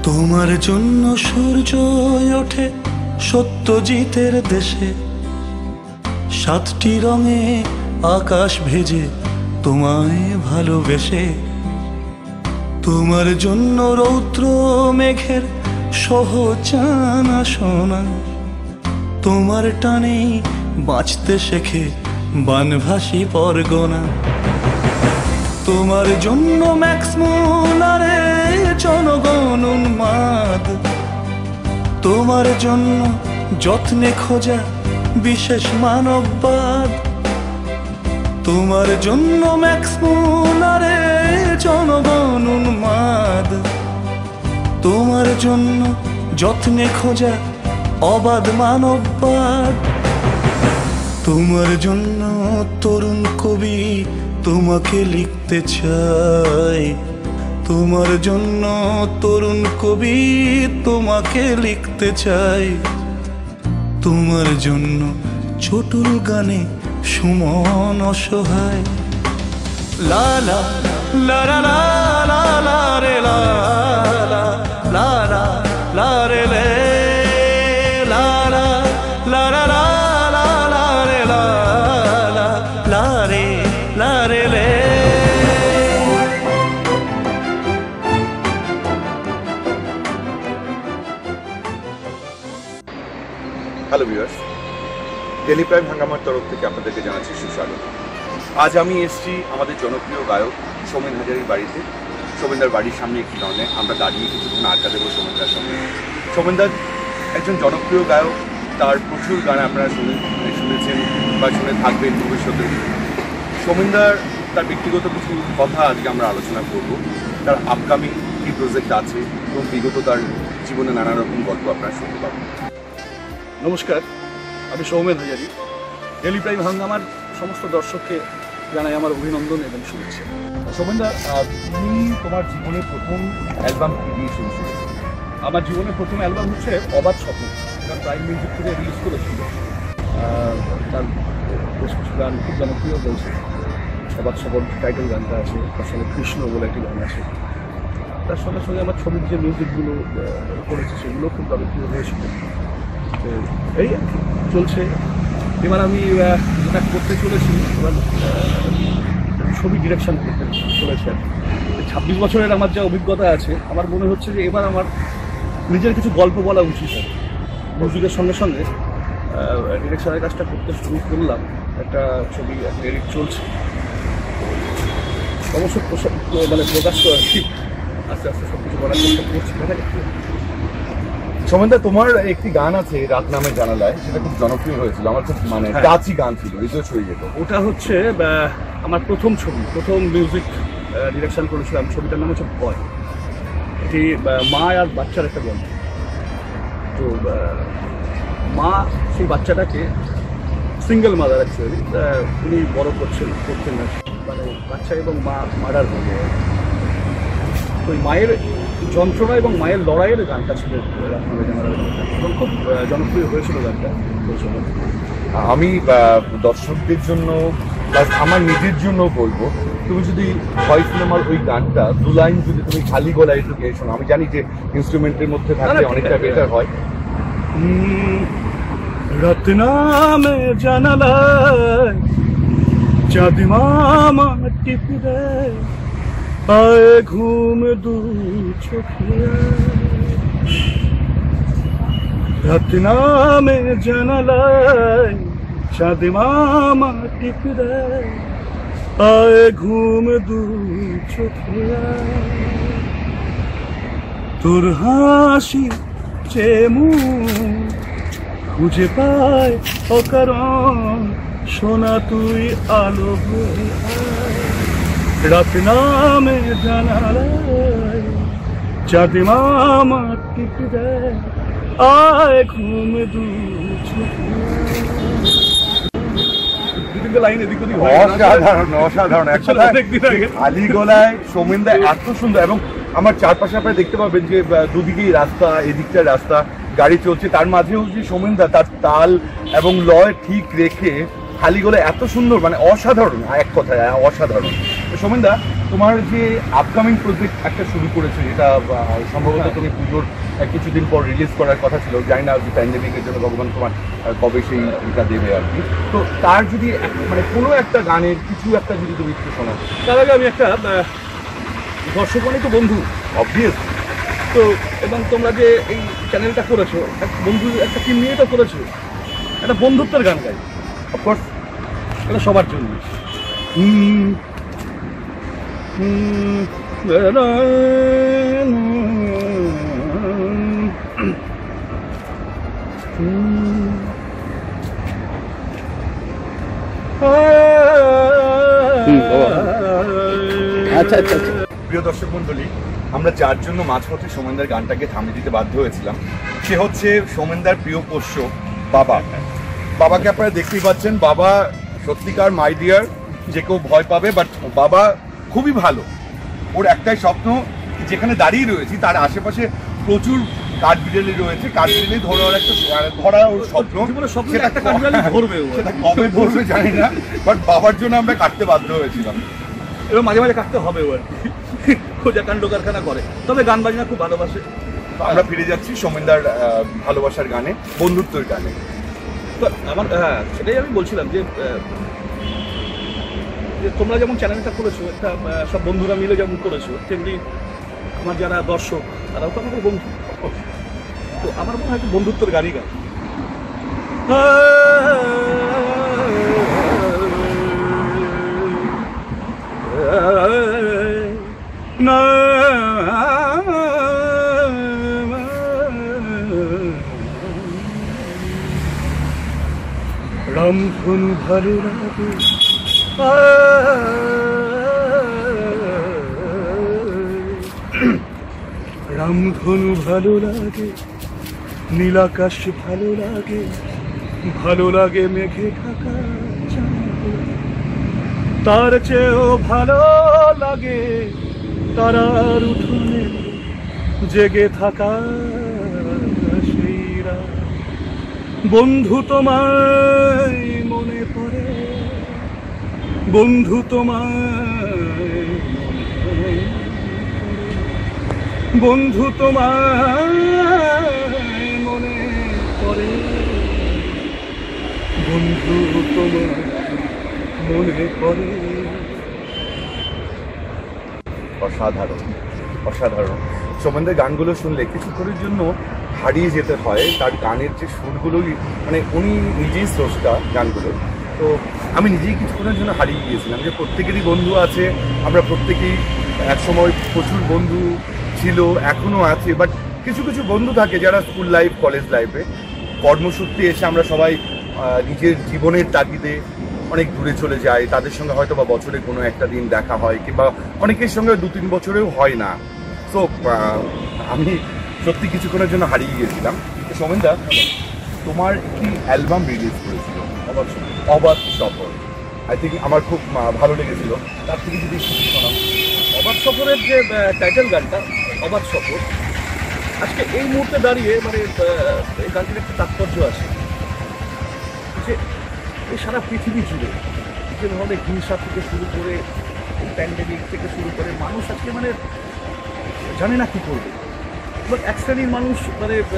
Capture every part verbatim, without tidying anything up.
তোমার জন্য সূর্য ওঠে সত্যজিতের দেশে, সাতটি রঙে আকাশ ভেজে তোমায় ভালোবেসে। তোমার জন্য রৌদ্র মেঘের সহজানা শোনা, তোমার টানে বাঁচতে শেখে বানভাসী পরগনা। তোমার জন্য ম্যাক্স মুলারে জনগণ উন্মাদ, তোমার জন্য যত্নে খোঁজা বিশেষ মানববাদ। তোমার জন্য ম্যাক্স মুলারে জনগণ উন্মাদ, তোমার জন্য যত্নে খোঁজা অবাধ মানববাদ। তোমার জন্য তরুণ কবি তোমাকে লিখতে চাই, তোমার জন্য তরুণ কবি তোমাকে লিখতে চাই। তোমার জন্য চটুল গানে সুমন অসহায়। লা লা লা লা লা লা রে লা লা লা লা লা রে লে লা লা লা লা লা লা রে লা লা লা রে লা রে লে। হ্যালো ভিউয়ার্স, ডেলি প্রাইম হাঙ্গামার তরফ থেকে আপনাদেরকে জানাচ্ছি সুস্বাগত। আজ আমি এসেছি আমাদের জনপ্রিয় গায়ক সৌমেন হাজারির বাড়িতে। সৌমেনদার বাড়ির সামনে একটি লনে আমরা দাঁড়িয়ে কিছুক্ষণ আড্ডা দেবো সৌমেনদার সঙ্গে। সৌমেনদার একজন জনপ্রিয় গায়ক, তার প্রচুর গান আপনারা শুনে শুনেছেন বা শুনে থাকবেন ভবিষ্যতে। সৌমেনদার তার ব্যক্তিগত কিছু কথা আজকে আমরা আলোচনা করব। তার আপকামিং কী প্রজেক্ট আছে এবং বিগত তার জীবনে নানা রকম গল্প আপনারা শুনতে পাবেন। নমস্কার, আমি সৌমেন হাজারি। ডেলি প্রাইম হাঙ্গামার সমস্ত দর্শককে জানাই আমার অভিনন্দন এবং শুভেচ্ছা। সৌমেনদা, তুমি তোমার জীবনে প্রথম অ্যালবাম কি দিয়ে শুরু করেছো? আমার জীবনের প্রথম অ্যালবাম হচ্ছে অবাধ স্বপ্ন, এটা প্রাইম মিউজিক থেকে রিলিজ করেছিল। তার বেশ কিছু গান খুব জনপ্রিয় হয়েছে। অবাধ স্বপ্ন টাইটেল গানটা আছে, তার সঙ্গে কৃষ্ণ বলে একটি গান আছে। তার সঙ্গে সঙ্গে আমার ছবির যে মিউজিকগুলো করেছে সেগুলো খুব জনপ্রিয় হয়েছিল। তো এই চলছে। এবার আমি যেটা করতে চলেছি, এবার ছবি ডিরেকশন করতে চলেছি। আর ছাব্বিশ বছরের আমার যা অভিজ্ঞতা আছে, আমার মনে হচ্ছে যে এবার আমার নিজের কিছু গল্প বলা উচিত হবে। মিউজিকের সঙ্গে সঙ্গে ডিরেকশনের কাজটা করতে শুরু করলাম। একটা ছবি এডিট চলছে, অবশ্য মানে প্রকাশ করেছি আস্তে আস্তে সব কিছু করার চেষ্টা করছি। দেখা যাচ্ছে। সৌমেনদা, তোমার একটি গান আছে রাত নামের জানালায়, সেটা খুব জনপ্রিয় হয়েছিল, আমার খুব মানে টাচি গান ছিল, হৃদয় ছুঁয়ে যেত। ওটা হচ্ছে আমার প্রথম ছবি, প্রথম মিউজিক ডিরেকশন করেছিলাম। ছবিটার নাম হচ্ছে ভয়। এটি মা আর বাচ্চার একটা গল্প। তো মা সেই বাচ্চাটাকে সিঙ্গেল মাদার অ্যাকচুয়ালি, উনি বড় করছেন করছেন না, মানে বাচ্চা এবং মা মার্ডার হয়ে যায়। তো মায়ের যন্ত্রণা এবং মায়ের লড়াইয়ের গানটা ছিল এবং খুব জনপ্রিয় হয়েছিল গানটা। আমি দর্শকদের জন্য আমার নিজের জন্য বলবো, তুমি যদি ভয় সিনেমার ওই গানটা দু লাইন যদি তুমি খালি গলায় একটু গেয়ে শোনো। আমি জানি যে ইনস্ট্রুমেন্টের মধ্যে থাকলে অনেকটা বেটার হয়। রাত নামে জানালায় চাঁদ মামা টিপি দেয়, আয় ঘুম দু চোখে। রাত নামে জানালায় চাঁদ মামা টিপি দেয়, আয় ঘুম দু চোখে। তোর হাসি চেমু খুঁজে পায় অকারণ, সোনা তুই আলো হয়ে রাত নামে জানালায় চাঁদ মামা টিপি দেয়, আয় ঘুম দু চোখে। অসাধারণ অসাধারণ খালি গলায় সৌমেনদা এত সুন্দর। এবং আমার চারপাশে আপনারা দেখতে পাবেন যে দুদিকেই রাস্তা, এদিকটার রাস্তা, গাড়ি চলছে, তার মাঝেও যে সৌমেনদা তার তাল এবং লয় ঠিক রেখে খালি গলায় এত সুন্দর, মানে অসাধারণ, এক কথায় অসাধারণ। সোমেনদা, তোমার যে আপকামিং প্রজেক্ট একটা শুরু করেছে, যেটা আহ, সম্ভবত তুমি পুজোর আহ, কিছুদিন পর রিলিজ করার কথা ছিল, জানি না যে প্যান্ডেমিকের জন্য ভগবান তোমার আহ, কবে সেই এটা দেবে আর কি। তো তার যদি এক- মানে কোনো একটা গানের কিছু একটা যদি তুমি একটু শোনাও। তার আগে আমি একটা দর্শক মানে তো বন্ধু অবভিয়াস। তো, এবং তোমরা যে এই চ্যানেলটা করেছো, এক বন্ধু একটা টিম নিয়ে তো করেছো, একটা বন্ধুত্বের গান গাই, অফকোর্স। এটা সবার জন্য। হুম, হুম, আচ্ছা আচ্ছা আচ্ছা প্রিয় দর্শক মণ্ডলী, আমরা যার জন্য মাঝপথে সোমেনদার গানটাকে থামিয়ে দিতে বাধ্য হয়েছিলাম, সে হচ্ছে সোমেনদার প্রিয় পোষ্য বাবা। বাবাকে আপনারা দেখতেই পাচ্ছেন, বাবা সত্যিকার মাই ডিয়ার, যে কেউ ভয় পাবে, বাট বাবা খুবই ভালো। ওর একটাই স্বপ্ন, যেখানে দাঁড়িয়ে রয়েছি তার আশেপাশে প্রচুর কাঠবিড়ালি রয়েছে, কাঠবিড়ালি ধরার একটা ধরা ওর স্বপ্ন। জীবনের স্বপ্ন সেটা একটা কাঠবিড়ালি ধরবে ও। সেটা কবে ধরবে জানি না, বাট বাবার জন্য আমরা কাটতে বাধ্য হয়েছিলাম। এবার মাঝে মাঝে কাটতে হবে ও আর কি, খোঁজা কাণ্ড কারখানা করে, তবে গান বাজনা খুব ভালোবাসে। তো আমরা ফিরে যাচ্ছি সোমেনদার আহ, ভালোবাসার গানে, বন্ধুত্বের গানে। তো আমার হ্যাঁ সেটাই আমি বলছিলাম যে আহ, যে তোমরা যেমন চ্যানেলটা করেছো, একটা আহ, সব বন্ধুরা মিলে যেমন করেছো, তেমনি আমার যারা দর্শক তারাও তো আমাদের বন্ধু। তো আমার মনে হয় একটু বন্ধুত্বের গানই গান। না রামধনু ভালো লাগে, রামধনু ভালো লাগে, নীলাকাশ ভালো লাগে, ভালো লাগে মেঘে ঢাকা চাঁদ, তার চেয়েও ভালো লাগে তারার উঠোনে জেগে থাকা সেই রাত। বন্ধু তোমায় মনে পড়ে, বন্ধু তোমায় মনে পড়ে, বন্ধু তোমায় মনে পড়ে, বন্ধু তোমায় মনে পড়ে। অসাধারণ, অসাধারণ। সোমেনদের গানগুলো শুনলে কিছুক্ষণের জন্য হারিয়ে যেতে হয় তার গানের যে সুরগুলোই, মানে উনি নিজেই স্রষ্টা গানগুলো। তো আমি নিজেই কিছুক্ষণের জন্য হারিয়ে গিয়েছিলাম, যে প্রত্যেকেরই বন্ধু আছে, আমরা প্রত্যেকেই একসময় প্রচুর বন্ধু ছিল, এখনও আছে, বাট কিছু কিছু বন্ধু থাকে যারা স্কুল লাইফ, কলেজ লাইফে কর্মসূত্রে এসে আমরা সবাই আহ, নিজের জীবনের তাগিদে অনেক দূরে চলে যায়, তাদের সঙ্গে হয়তো বা বছরে কোনো একটা দিন দেখা হয়, কিংবা অনেকের সঙ্গে দু তিন বছরেও হয় না। সো আমি সত্যি কিছুক্ষণের জন্য হারিয়ে গিয়েছিলাম। তো সোমেনদা, তোমার একটি অ্যালবাম রিলিজ করেছিল, অবাধ সফর। অবাধ সফর আই থিঙ্ক আমার খুব আহ, ভালো লেগেছিল, তার থেকে যদি একটু শোনাও। অবাধ সফরের যে টাইটেল গানটা অবাধ সফর, আজকে এই মুহূর্তে দাঁড়িয়ে মানে আহ, এই গানটির একটা তাৎপর্য আছে যে এই সারা পৃথিবী জুড়ে যে ধরনের হিংসা থেকে শুরু করে, প্যান্ডেমিক থেকে শুরু করে, মানুষ আজকে মানে জানে না কী করবে। এবার এক শ্রেণীর মানুষ মানে আহ,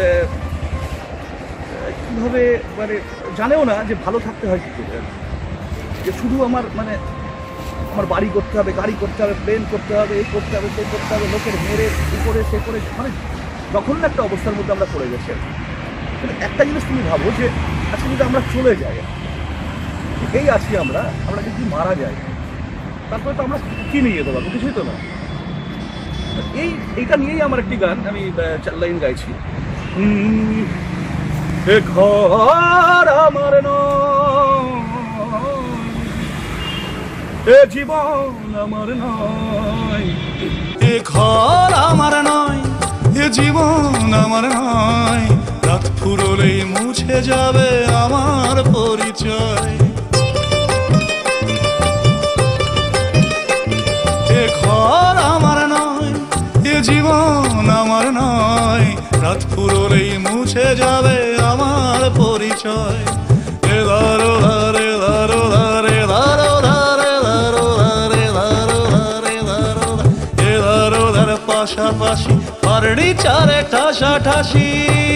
কীভাবে মানে জানেও না যে ভালো থাকতে হয় কী করে, যে শুধু আমার মানে আমার বাড়ি করতে হবে, গাড়ি করতে হবে, প্লেন করতে হবে, এই করতে হবে, সেই করতে হবে, লোকের মেরে উপরে সে করে, মানে জঘন্য একটা অবস্থার মধ্যে আমরা পড়ে গেছি। কিন্তু একটা জিনিস তুমি ভাবো যে আজকে যদি আমরা চলে যাই, এই আছি আমরা, আমরা যদি মারা যাই, তারপরে তো আমরা কি নিয়ে যেতে পারবো? কিছুই তো না। এই এইটা নিয়েই আমার একটি গান আমি চার লাইন গাইছি। হুম, এ ঘর আমার নয়, এ জীবন আমার নয়, এ ঘর আমার নয়, এ জীবন আমার নয়, রাত ফুরলেই মুছে যাবে আমার পরিচয়। এ ঘর আমার নয়, এ জীবন আমার নয়, রাত ফুরলেই মুছে যাবে আমার পরিচয়। এ দারো ধারে দারো ধারে দারো ধারে দারো ধারে দারো পাশাপাশি ফার্নিচারে ঠাসাঠাসি,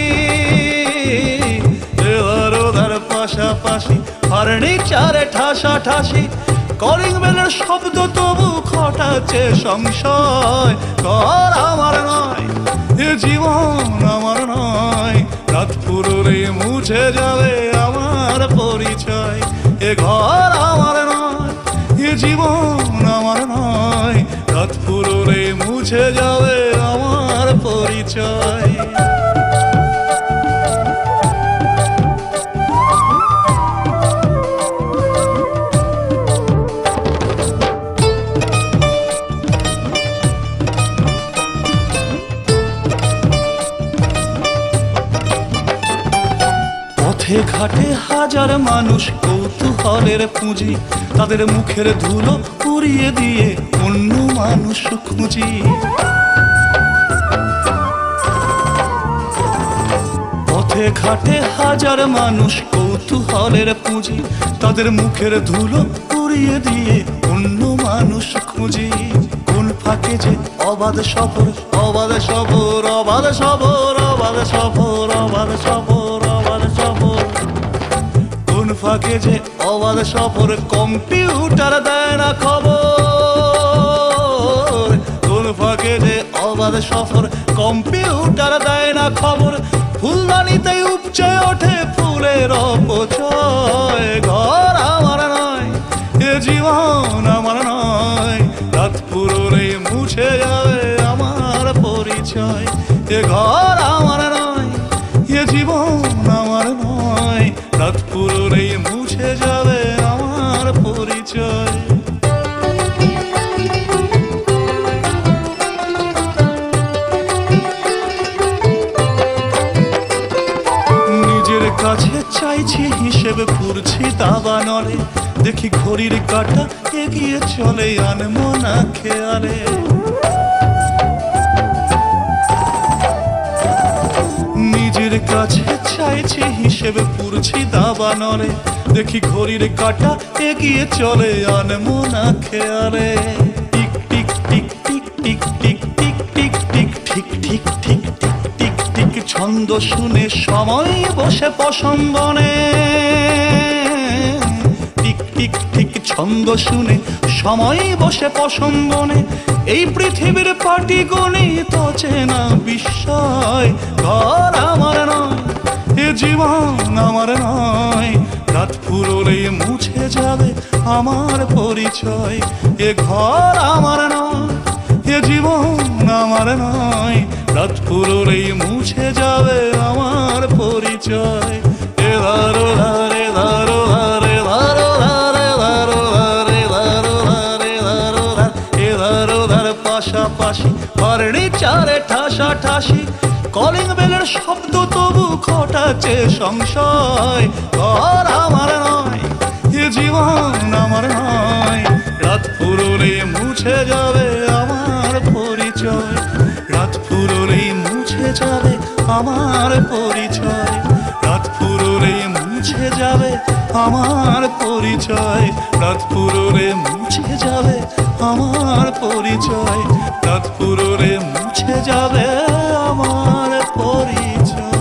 এধার ওধার পাশাপাশি ফার্নিচারে ঠাসাঠাসি, কলিং বেলের শব্দ তবু ঘটাচ্ছে সংশয়। ঘর আমার নয়, এ জীবন আমার নয়, রাত পুরোলে মুছে যাবে আমার পরিচয়। এ ঘর আমার নয়, এ জীবন আমার নয়, রাত পুরোলে মুছে যাবে আমার পরিচয়। পথে ঘাটে হাজার মানুষ কৌতূহলের পুঁজি, তাদের মুখের ধুলো উড়িয়ে দিয়ে অন্য মানুষ খুঁজি। পথে ঘাটে হাজার মানুষ কৌতূহলের পুঁজি, তাদের মুখের ধুলো উড়িয়ে দিয়ে অন্য মানুষ খুঁজি। কোন ফাঁকে যে অবাধ সফর, অবাধ সফর, অবাধ সফর, অবাধ সফর, অবাধ সফর, অবাধ সফর, কোন ফাঁকে যে অবাধ সফর, কম্পিউটার দেয় না খবর। কোন ফাঁকে যে অবাধ সফর, কম্পিউটার দেয় না খবর। ফুলদানিতে উপচে ওঠে ফুলের অপচয়। ঘর আমার নয়, এ জীবন আমার নয়, রাত পুরোলে মুছে যাবে আমার পরিচয়। এ ঘর আমার নয়, এ জীবন আমার নয়, রাত পুরোলে মুছে যাবে আমার পরিচয়। নিজের কাছে চাইছি হিসেব, পুরছি দাবা নলে, দেখি ঘড়ির কাঁটা এগিয়ে চলে আনমো না খেয়ালে। নিজের কাছে চাইছি হিসেব, পুরছি দাবা নলে, দেখি ঘড়ির কাঁটা এগিয়ে চলে আনমো না খেয়ালে। টিক টিক টিক টিক টিক টিক টিক টিক টিক ঠিক ঠিক ঠিক টিক টিক টিক ছন্দ শুনে সময় বসে পশম্বনে। টিক টিক ঠিক ছন্দ শুনে সময় বসে পশম্বনে। এই পৃথিবীর পাটি গণিত চেনা বিস্ময়। ঘর আমার নয়, এ জীবন আমার নয়, রাত ফুরোলে মুছে যাবে আমার পরিচয়। এ ঘর আমার নয়, এ জীবন আমার নয়, রাত ফুরোলে মুছে যাবে আমার পরিচয়। এ ধারো ধারে ধারো ধারে ধারো ধারে ধারো ধারে ধারো ধারে ধারো ধার, এ ধারো ধার পাশাপাশি ফার্নিচারে ঠাসাঠাসি, কলিং বেলের শব্দ তবু ঘটাচ্ছে সংশয়। ঘর আমার নয়, এ জীবন আমার নয়, রাত ফুরোলে মুছে যাবে আমার পরিচয়। রাত ফুরোলে মুছে যাবে আমার পরিচয়। রাত ফুরোলে মুছে যাবে আমার পরিচয়। রাত ফুরোলে মুছে যাবে আমার পরিচয়। রাত ফুরোলে মুছে যাবে আমার পরিচয়।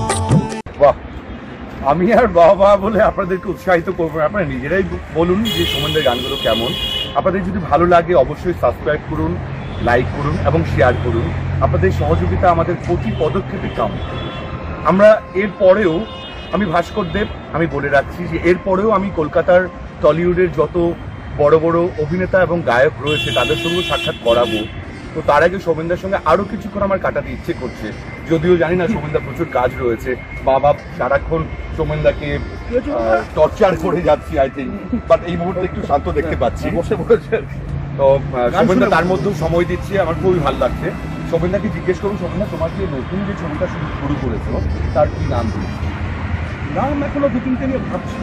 বাহ, আমি আর বাবা বলে আপনাদেরকে উৎসাহিত করবো, আপনারা নিজেরাই বলুন যে সোমেনদের গানগুলো কেমন। আপনাদের যদি ভালো লাগে অবশ্যই সাবস্ক্রাইব করুন, লাইক করুন এবং শেয়ার করুন। আপনাদের সহযোগিতা আমাদের প্রতি পদক্ষেপে কাম। আমরা এর পরেও, আমি ভাস্কর দেব, আমি বলে রাখছি যে এর পরেও আমি কলকাতার টলিউডের যত বড় বড় অভিনেতা এবং গায়ক রয়েছে তাদের সঙ্গে সাক্ষাৎ করাবো। তো তার আগে সোমেনদার সঙ্গে আরও কিছুক্ষণ আমার কাটাতে ইচ্ছে করছে, যদিও জানি না সোমেনদার প্রচুর কাজ রয়েছে। বাবা সারাক্ষণ সোমেনদাকে টর্চার করে যাচ্ছি আই থিঙ্ক, বাট এই মুহূর্তে একটু শান্ত দেখতে পাচ্ছি, বসে বসে। তো সোমেনদা তার মধ্যেও সময় দিচ্ছে, আমার খুবই ভালো লাগছে। সোমেনদাকে জিজ্ঞেস করুন, সোমেনদা তোমার যে নতুন যে ছবিটা শুরু করেছো তার কি নাম দিয়েছে? নাম এখনো দু তিনটে নিয়ে ভাবছি,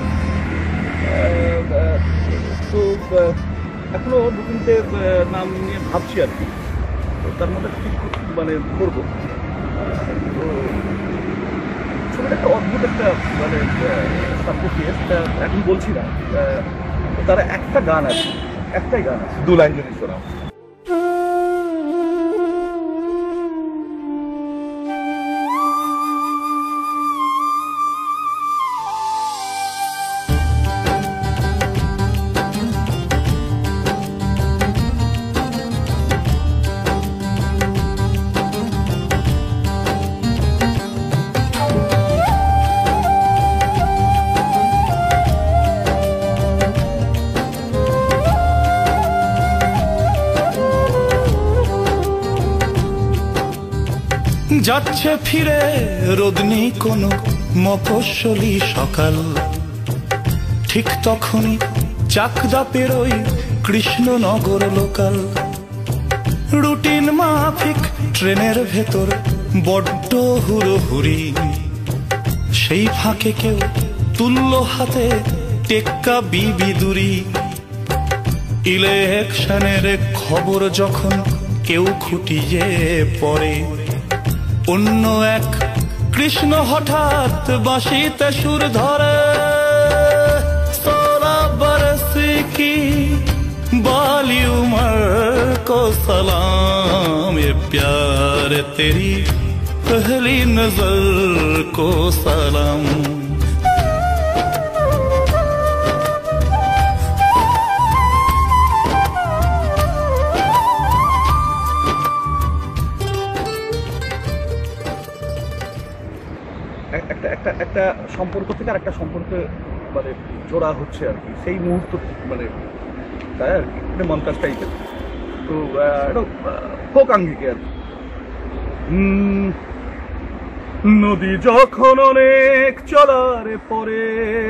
তো এখনো দু তিনটে নাম নিয়ে ভাবছি আর কি। তো তার মধ্যে ঠিক মানে করবো। তো ছবিটা একটা অদ্ভুত একটা মানে প্রক্রিয়া, সেটা এখন বলছি না। তারা একটা গান আছে, একটাই গান আছে, দু লাইন যদি শোনাও। যাচ্ছে ফিরে রোদনি কোনো মফস্বলী সকাল, ঠিক তখনই চাকদা পেরোই কৃষ্ণনগর লোকাল। রুটিন মাফিক ট্রেনের ভেতর বড্ড হুড়োহুড়ি, সেই ফাঁকে কেউ তুলল হাতে টেক্কা বিবি দুরি। ইলেকশনের খবর যখন কেউ খুঁটিয়ে পড়ে, অন্য এক কৃষ্ণ হঠাৎ বাঁশিতে সুর ধরে। सोलह बरस की बाली उम्र को सलाम, ये प्यार तेरी पहली नजर को सलाम। একটা একটা একটা সম্পর্ক থেকে আর একটা সম্পর্কে মানে জোড়া হচ্ছে আর কি, সেই মুহূর্ত মানে তাই আর কি, মানে মন্তাজ টাইপের। তো এটা ফোক আঙ্গিকে আর কি। নদী যখন অনেক চলার পরে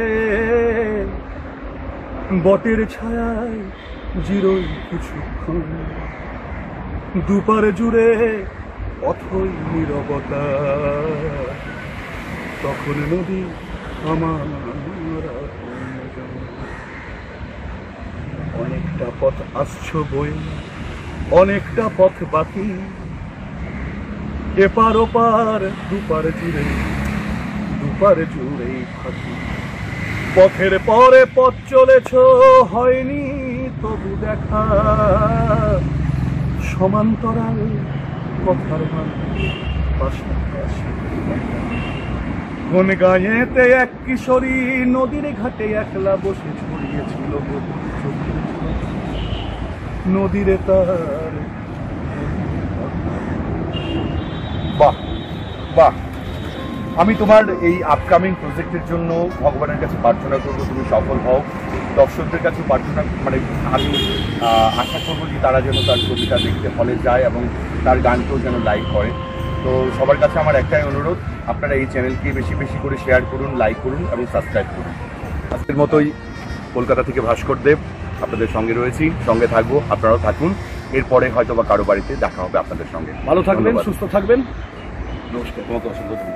বটের ছায়ায় জিরোই কিছুক্ষণ, দুপার জুড়ে অথই নীরবতা, তখন নদী আমার অনেকটা পথ আসছো বই, অনেকটা পথ বাকি, এপার ওপার দুপার জুড়ে দুপার জুড়েই ফাঁকি। পথের পরে পথ চলেছ হয়নি তবু দেখা, সমান্তরাল কথার মান পাশাপাশি। কোন গায়েতে এক কিশোরী নদীর ঘাটে একলা বসে ছড়িয়েছিল নদীরে তার। বাহ বাহ, আমি তোমার এই আপকামিং প্রজেক্টের জন্য ভগবানের কাছে প্রার্থনা করবো তুমি সফল হও। দর্শকদের কাছে প্রার্থনা মানে আমি আশা করবো যে তারা যেন তার ছবিটা দেখতে হলে যায় এবং তার গানকেও যেন লাইক করে। তো সবার কাছে আমার একটাই অনুরোধ, আপনারা এই চ্যানেলকে বেশি বেশি করে শেয়ার করুন, লাইক করুন এবং সাবস্ক্রাইব করুন। আজকের মতোই কলকাতা থেকে ভাস্কর দেব আপনাদের সঙ্গে রয়েছি, সঙ্গে থাকবো, আপনারাও থাকুন। এরপরে হয়তো বা কারো বাড়িতে দেখা হবে আপনাদের সঙ্গে। ভালো থাকবেন, সুস্থ থাকবেন, নমস্কার। তোমাকে অসংখ্য ধন্যবাদ।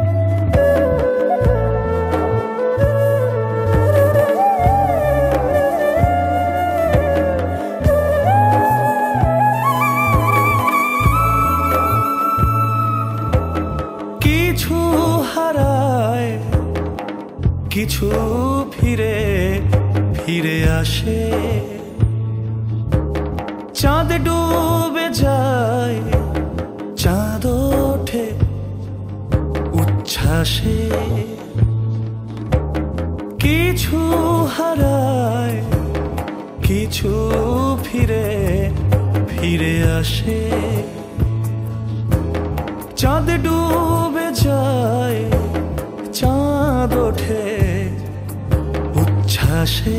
কিছু হারায় কিছু ফিরে ফিরে আসে, চাঁদ ডুবে যায় চাঁদ ওঠে উচ্ছ্বাসে। কিছু হারায় কিছু ফিরে ফিরে আসে, চাঁদ ডুবে যায় চাঁদ ওঠে উচ্ছ্বাসে।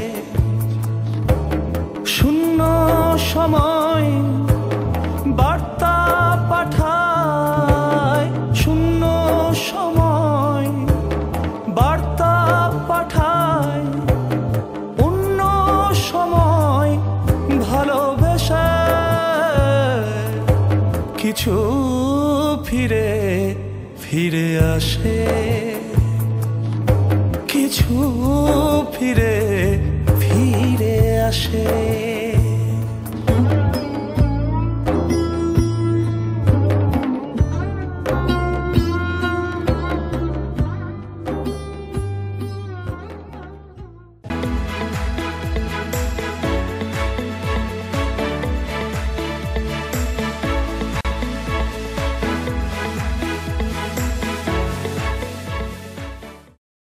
শূন্য সময় বার্তা পাঠায়, শূন্য সময় বার্তা পাঠায়, অন্য সময় ভালোবেসে। কিছু ফিরে ফিরে আসে, কিছু ফিরে ফিরে আসে।